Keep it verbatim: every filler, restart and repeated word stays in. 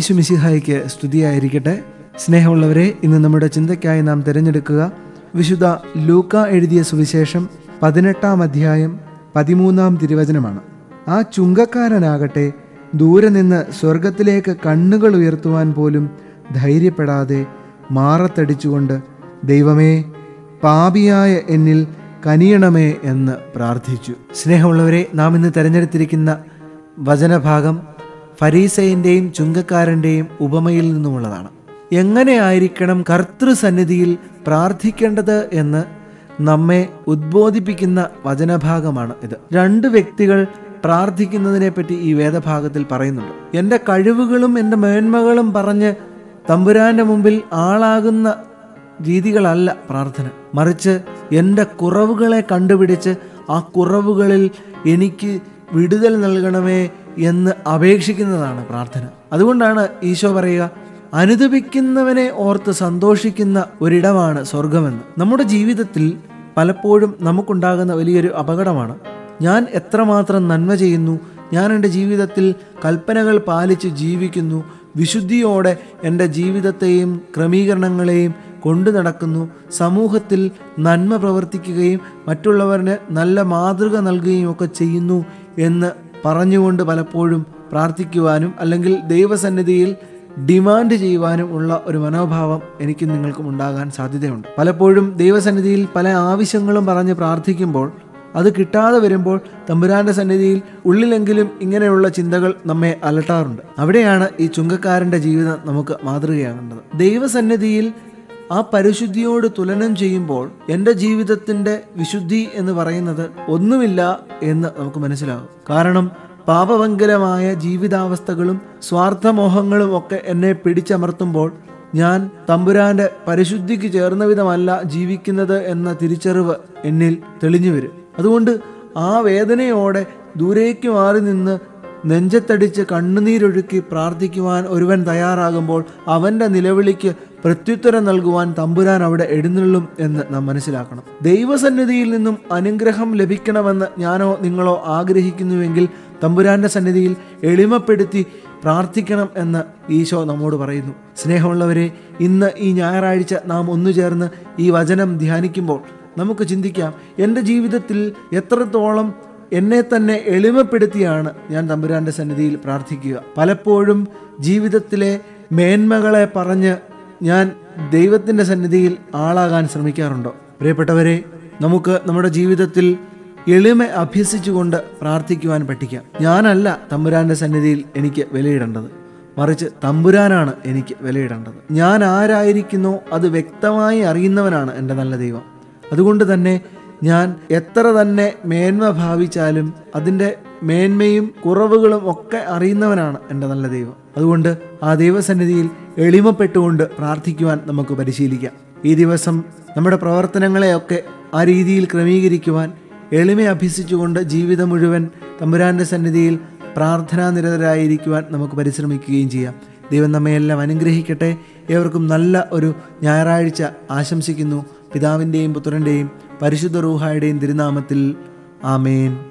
ഈശോ മിശിഹായ്ക്ക് സ്തുതിയായിരിക്കട്ടെ. സ്നേഹമുള്ളവരെ, ഇന്ന് നമ്മുടെ ചിന്തയ്ക്കായി നാം തിരഞ്ഞെടുക്കുക വിശുദ്ധ ലൂക്ക എഴുതിയ സുവിശേഷം പതിനെട്ടാം അധ്യായം പതിമൂന്നാം തിരുവചനമാണ്. ആ ചുങ്കക്കാരനാകട്ടെ ദൂരെ നിന്ന് സ്വർഗത്തിലേക്ക് കണ്ണുകൾ ഉയർത്തുവാൻ പോലും ധൈര്യപ്പെടാതെ മാറത്തടിച്ചുകൊണ്ട്, ദൈവമേ, പാപിയായ എന്നിൽ കനിയണമേ എന്ന് പ്രാർത്ഥിച്ചു. സ്നേഹമുള്ളവരെ, നാം ഇന്ന് തിരഞ്ഞെടുത്തിരിക്കുന്ന വചനഭാഗം ഫരീസയൻ്റെയും ചുങ്കക്കാരൻ്റെയും ഉപമയിൽ നിന്നുമുള്ളതാണ്. എങ്ങനെയായിരിക്കണം കർത്തൃസന്നിധിയിൽ പ്രാർത്ഥിക്കേണ്ടത് എന്ന് നമ്മെ ഉദ്ബോധിപ്പിക്കുന്ന വചനഭാഗമാണ് ഇത്. രണ്ട് വ്യക്തികൾ പ്രാർത്ഥിക്കുന്നതിനെ പറ്റി ഈ വേദഭാഗത്തിൽ പറയുന്നുണ്ട്. എൻ്റെ കഴിവുകളും എൻ്റെ മേന്മകളും പറഞ്ഞ് തമ്പുരാൻ്റെ മുമ്പിൽ ആളാകുന്ന രീതികളല്ല പ്രാർത്ഥന, മറിച്ച് എൻ്റെ കുറവുകളെ കണ്ടുപിടിച്ച് ആ കുറവുകളിൽ എനിക്ക് വിടുതൽ നൽകണമേ എന്ന് അപേക്ഷിക്കുന്നതാണ് പ്രാർത്ഥന. അതുകൊണ്ടാണ് ഈശോ പറയുക, അനുദപിക്കുന്നവനെ ഓർത്ത് സന്തോഷിക്കുന്ന ഒരിടമാണ് സ്വർഗമെന്ന്. നമ്മുടെ ജീവിതത്തിൽ പലപ്പോഴും നമുക്കുണ്ടാകുന്ന വലിയൊരു അപകടമാണ്, ഞാൻ എത്രമാത്രം നന്മ ചെയ്യുന്നു, ഞാൻ എൻ്റെ ജീവിതത്തിൽ കൽപ്പനകൾ പാലിച്ച് ജീവിക്കുന്നു, വിശുദ്ധിയോടെ എൻ്റെ ജീവിതത്തെയും ക്രമീകരണങ്ങളെയും കൊണ്ടു നടക്കുന്നു, സമൂഹത്തിൽ നന്മ പ്രവർത്തിക്കുകയും മറ്റുള്ളവരിന് നല്ല മാതൃക നൽകുകയും ഒക്കെ ചെയ്യുന്നു എന്ന് പറഞ്ഞുകൊണ്ട് പലപ്പോഴും പ്രാർത്ഥിക്കുവാനും അല്ലെങ്കിൽ ദൈവസന്നിധിയിൽ ഡിമാൻഡ് ചെയ്യുവാനും ഉള്ള ഒരു മനോഭാവം എനിക്കും നിങ്ങൾക്കും ഉണ്ടാകാൻ സാധ്യതയുണ്ട്. പലപ്പോഴും ദൈവസന്നിധിയിൽ പല ആവശ്യങ്ങളും പറഞ്ഞ് പ്രാർത്ഥിക്കുമ്പോൾ അത് കിട്ടാതെ വരുമ്പോൾ തമ്പുരാൻ്റെ സന്നിധിയിൽ ഉള്ളിലെങ്കിലും ഇങ്ങനെയുള്ള ചിന്തകൾ നമ്മെ അലട്ടാറുണ്ട്. അവിടെയാണ് ഈ ചുങ്കക്കാരൻ്റെ ജീവിതം നമുക്ക് മാതൃകയാകേണ്ടത്. ദൈവസന്നിധിയിൽ ആ പരിശുദ്ധിയോട് തുലനം ചെയ്യുമ്പോൾ എൻ്റെ ജീവിതത്തിൻ്റെ വിശുദ്ധി എന്ന് പറയുന്നത് ഒന്നുമില്ല എന്ന് നമുക്ക് മനസ്സിലാകും. കാരണം പാപഭങ്കരമായ ജീവിതാവസ്ഥകളും സ്വാർത്ഥമോഹങ്ങളും ഒക്കെ എന്നെ പിടിച്ചമർത്തുമ്പോൾ ഞാൻ തമ്പുരാൻ്റെ പരിശുദ്ധിക്ക് ചേർന്ന വിധമല്ല ജീവിക്കുന്നത് എന്ന തിരിച്ചറിവ് എന്നിൽ തെളിഞ്ഞു വരും. അതുകൊണ്ട് ആ വേദനയോടെ ദൂരേക്ക് മാറി നിന്ന് നെഞ്ചത്തടിച്ച് കണ്ണുനീരൊഴുക്കി പ്രാർത്ഥിക്കുവാൻ ഒരുവൻ തയ്യാറാകുമ്പോൾ അവൻ്റെ നിലവിളിക്ക് പ്രത്യുത്തരം നൽകുവാൻ തമ്പുരാൻ അവിടെ എഴുന്നള്ളും എന്ന് നാം മനസ്സിലാക്കണം. ദൈവസന്നിധിയിൽ നിന്നും അനുഗ്രഹം ലഭിക്കണമെന്ന് ഞാനോ നിങ്ങളോ ആഗ്രഹിക്കുന്നുവെങ്കിൽ തമ്പുരാൻ്റെ സന്നിധിയിൽ എളിമപ്പെടുത്തി പ്രാർത്ഥിക്കണം എന്ന് ഈശോ നമ്മോട് പറയുന്നു. സ്നേഹമുള്ളവരെ, ഇന്ന് ഈ ഞായറാഴ്ച നാം ഒന്നു ചേർന്ന് ഈ വചനം ധ്യാനിക്കുമ്പോൾ നമുക്ക് ചിന്തിക്കാം, എൻ്റെ ജീവിതത്തിൽ എത്രത്തോളം എന്നെ തന്നെ എളിമപ്പെടുത്തിയാണ് ഞാൻ തമ്പുരാൻ്റെ സന്നിധിയിൽ പ്രാർത്ഥിക്കുക. പലപ്പോഴും ജീവിതത്തിലെ മേന്മകളെ പറഞ്ഞ് ഞാൻ ദൈവത്തിൻ്റെ സന്നിധിയിൽ ആളാകാൻ ശ്രമിക്കാറുണ്ടോ? പ്രിയപ്പെട്ടവരെ, നമുക്ക് നമ്മുടെ ജീവിതത്തിൽ എളിമ അഭ്യസിച്ചുകൊണ്ട് പ്രാർത്ഥിക്കുവാൻ പഠിക്കാം. ഞാനല്ല തമ്പുരാൻ്റെ സന്നിധിയിൽ എനിക്ക് വിലയിടേണ്ടത്, മറിച്ച് തമ്പുരാനാണ് എനിക്ക് വിലയിടേണ്ടത്. ഞാൻ ആരായിരിക്കുന്നോ അത് വ്യക്തമായി അറിയുന്നവനാണ് എൻ്റെ നല്ല ദൈവം. അതുകൊണ്ട് തന്നെ ഞാൻ എത്ര തന്നെ മേന്മ ഭാവിച്ചാലും അതിൻ്റെ മേന്മയും കുറവുകളും ഒക്കെ അറിയുന്നവനാണ് എൻ്റെ നല്ല ദൈവം. അതുകൊണ്ട് ആ ദൈവസന്നിധിയിൽ എളിമപ്പെട്ടുകൊണ്ട് പ്രാർത്ഥിക്കുവാൻ നമുക്ക് പരിശീലിക്കാം. ഈ ദിവസം നമ്മുടെ പ്രവർത്തനങ്ങളെയൊക്കെ ആ രീതിയിൽ ക്രമീകരിക്കുവാൻ എളിമ അഭ്യസിച്ചുകൊണ്ട് ജീവിതം മുഴുവൻ തമ്പുരാൻ്റെ സന്നിധിയിൽ പ്രാർത്ഥനാനിരതരായിരിക്കുവാൻ നമുക്ക് പരിശ്രമിക്കുകയും ചെയ്യാം. ദൈവം നമ്മയെല്ലാം അനുഗ്രഹിക്കട്ടെ. ഏവർക്കും നല്ല ഒരു ഞായറാഴ്ച ആശംസിക്കുന്നു. പിതാവിൻ്റെയും പുത്രൻ്റെയും പരിശുദ്ധ റൂഹായുടെയും തിരുനാമത്തിൽ ആമേൻ.